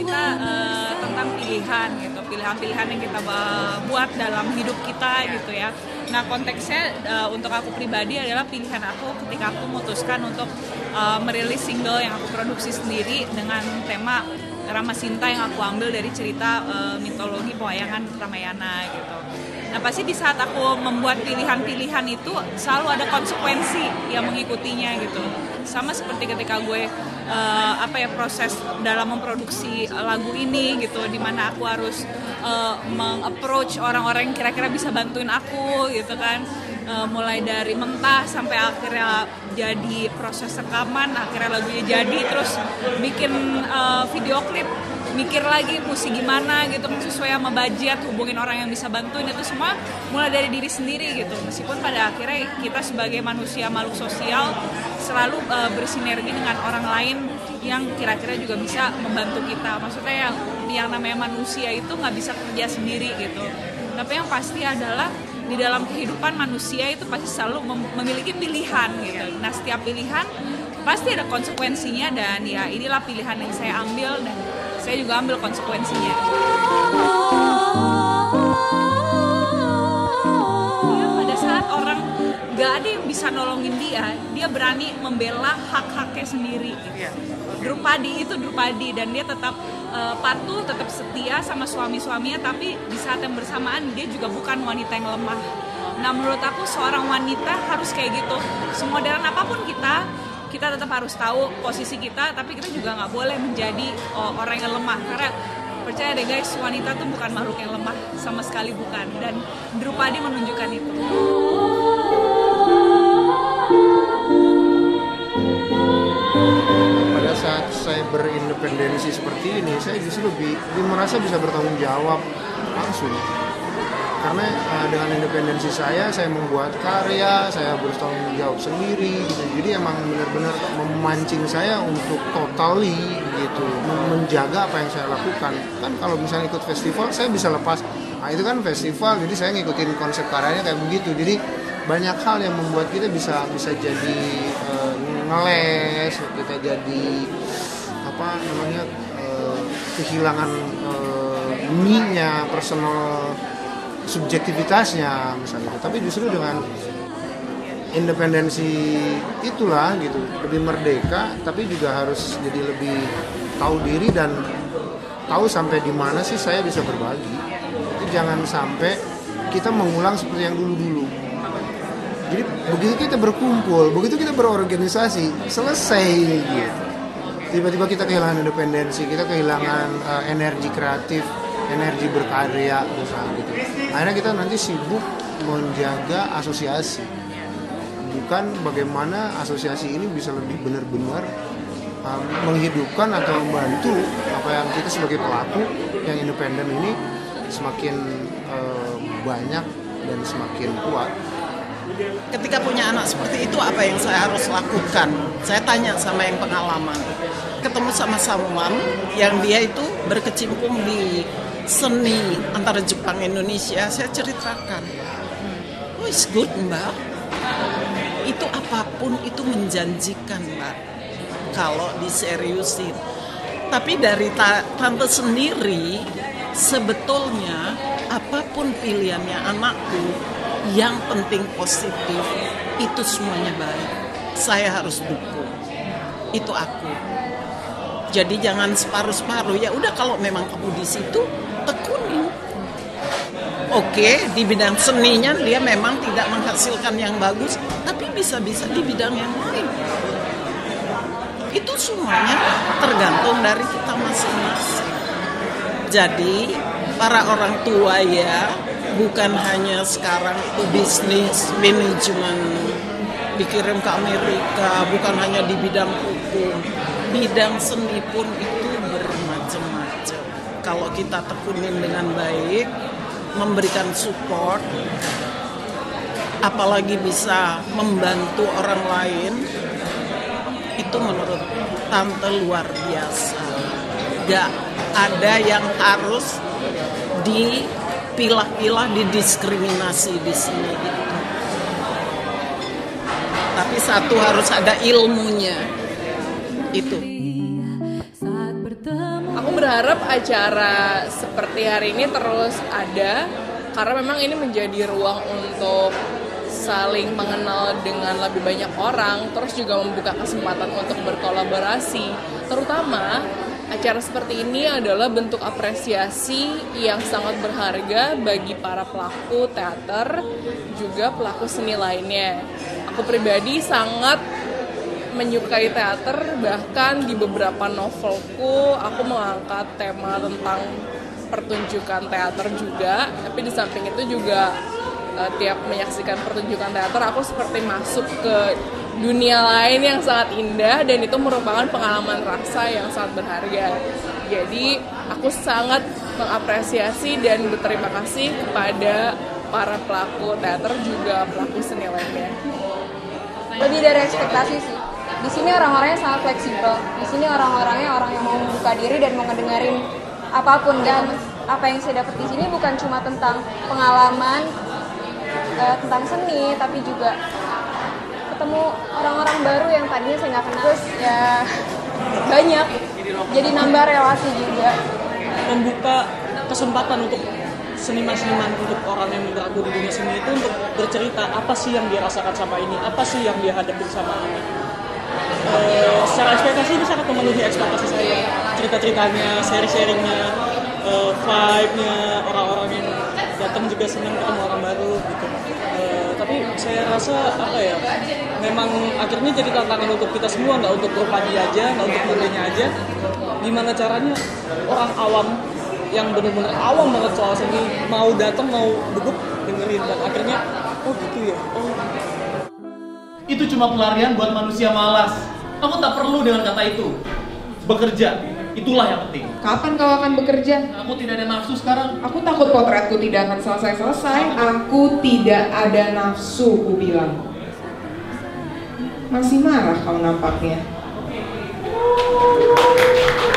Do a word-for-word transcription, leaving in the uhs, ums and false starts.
cerita uh, tentang pilihan gitu, pilihan-pilihan yang kita uh, buat dalam hidup kita gitu ya. Nah konteksnya uh, untuk aku pribadi adalah pilihan aku ketika aku memutuskan untuk uh, merilis single yang aku produksi sendiri dengan tema Rama Sinta yang aku ambil dari cerita uh, mitologi pewayangan Ramayana gitu. Nah pasti di saat aku membuat pilihan-pilihan itu selalu ada konsekuensi yang mengikutinya gitu. Sama seperti ketika gue uh, apa ya proses dalam memproduksi lagu ini gitu, dimana aku harus uh, meng-approach orang-orang yang kira-kira bisa bantuin aku gitu kan. Uh, mulai dari mentah sampai akhirnya jadi proses rekaman, akhirnya lagunya jadi, terus bikin uh, video klip, mikir lagi mesti gimana gitu sesuai sama budget, hubungin orang yang bisa bantuin, itu semua mulai dari diri sendiri gitu. Meskipun pada akhirnya kita sebagai manusia makhluk sosial selalu uh, bersinergi dengan orang lain yang kira-kira juga bisa membantu kita. Maksudnya yang, yang namanya manusia itu nggak bisa kerja sendiri gitu. Tapi yang pasti adalah di dalam kehidupan manusia itu pasti selalu mem- memiliki pilihan gitu. Nah setiap pilihan pasti ada konsekuensinya, dan ya inilah pilihan yang saya ambil dan saya juga ambil konsekuensinya. Ya, pada saat orang gak ada yang bisa nolongin dia, dia berani membela hak-haknya sendiri gitu. Drupadi itu Drupadi, dan dia tetap uh, patuh, tetap setia sama suami-suaminya, tapi di saat yang bersamaan dia juga bukan wanita yang lemah. Nah menurut aku seorang wanita harus kayak gitu. Semodern apapun kita, kita tetap harus tahu posisi kita, tapi kita juga nggak boleh menjadi oh, orang yang lemah. Karena percaya deh guys, wanita tuh bukan makhluk yang lemah, sama sekali bukan. Dan Drupadi menunjukkan itu. Pada saat saya berindependensi seperti ini, saya justru lebih, lebih merasa bisa bertanggung jawab langsung. Karena uh, dengan independensi saya, saya membuat karya, saya bertanggung jawab sendiri gitu. Jadi emang benar-benar memancing saya untuk totally gitu, menjaga apa yang saya lakukan. Kan kalau misalnya ikut festival, saya bisa lepas. Nah itu kan festival, jadi saya ngikutin konsep karyanya kayak begitu. Jadi banyak hal yang membuat kita bisa bisa jadi uh, ngeles, kita jadi apa namanya uh, kehilangan uh, me-nya, personal subjektivitasnya misalnya. Tapi justru dengan independensi itulah gitu, lebih merdeka, tapi juga harus jadi lebih tahu diri dan tahu sampai di mana sih saya bisa berbagi. Jadi jangan sampai kita mengulang seperti yang dulu-dulu. Jadi begitu kita berkumpul, begitu kita berorganisasi, selesai gitu. Tiba-tiba kita kehilangan independensi, kita kehilangan uh, energi kreatif, energi berkarya misalnya gitu. Akhirnya kita nanti sibuk menjaga asosiasi, bukan bagaimana asosiasi ini bisa lebih benar-benar um, menghidupkan atau membantu apa yang kita sebagai pelaku yang independen ini semakin uh, banyak dan semakin kuat. Ketika punya anak seperti itu, apa yang saya harus lakukan? Saya tanya sama yang pengalaman. Ketemu sama someone yang dia itu berkecimpung di seni antara Jepang Indonesia, saya ceritakan. Oh, it's good, Mbak. Itu apapun itu menjanjikan, Mbak. Kalau diseriusin. Tapi dari ta- tante sendiri, sebetulnya apapun pilihannya anakku, yang penting positif, itu semuanya baik. Saya harus dukung. Itu aku. Jadi jangan separuh-separuh. Ya udah, kalau memang kamu di situ, tekuni. Oke, di bidang seninya dia memang tidak menghasilkan yang bagus, tapi bisa-bisa di bidang yang lain. Itu semuanya tergantung dari kita masing-masing. Jadi para orang tua ya, bukan hanya sekarang itu bisnis, manajemen, dikirim ke Amerika, bukan hanya di bidang hukum, bidang seni pun itu bermacam-macam. Kalau kita tekunin dengan baik, memberikan support, apalagi bisa membantu orang lain, itu menurut tante luar biasa. Gak ada yang harus dipilah-pilah, didiskriminasi di sini gitu. Tapi satu harus ada ilmunya. Itu. Aku berharap acara seperti hari ini terus ada, karena memang ini menjadi ruang untuk saling mengenal dengan lebih banyak orang, terus juga membuka kesempatan untuk berkolaborasi. Terutama acara seperti ini adalah bentuk apresiasi yang sangat berharga bagi para pelaku teater, juga pelaku seni lainnya. Aku pribadi sangat menyukai teater, bahkan di beberapa novelku aku mengangkat tema tentang pertunjukan teater juga, tapi di samping itu juga uh, tiap menyaksikan pertunjukan teater aku seperti masuk ke dunia lain yang sangat indah, dan itu merupakan pengalaman rasa yang sangat berharga. Jadi aku sangat mengapresiasi dan berterima kasih kepada para pelaku teater juga pelaku seni lainnya. Lebih dari ekspektasi sih. Di sini orang-orangnya sangat fleksibel. Di sini orang-orangnya orang yang mau membuka diri dan mau ngedengerin apapun, dan apa yang saya dapat di sini bukan cuma tentang pengalaman uh, tentang seni, tapi juga ketemu orang-orang baru yang tadinya saya nggak kenal. Terus ya banyak, jadi nambah relasi juga. Membuka kesempatan untuk seniman-seniman, untuk orang yang bergerak di dunia seni itu untuk bercerita apa sih yang dia rasakan sama ini, apa sih yang dia hadapi sama ini. Uh, secara ekspektasi ini sangat memenuhi ekspektasi saya, cerita-ceritanya, sharing-sharingnya, uh, vibe-nya, orang-orang yang datang juga senang ketemu orang baru gitu. Uh, tapi saya rasa apa ya, memang akhirnya jadi tantangan untuk kita semua, nggak untuk Rupadi aja, nggak untuk Mundenya aja. Gimana caranya orang awam yang benar-benar awam banget soal seni mau datang, mau duduk dengerin, dan akhirnya oh gitu ya, oh itu cuma pelarian buat manusia malas. Kamu tak perlu dengan kata itu. Bekerja, itulah yang penting. Kapan kau akan bekerja? Aku tidak ada nafsu sekarang. Aku takut potretku tidak akan selesai-selesai. Aku tidak ada nafsu, ku bilang. Masih marah kau nampaknya.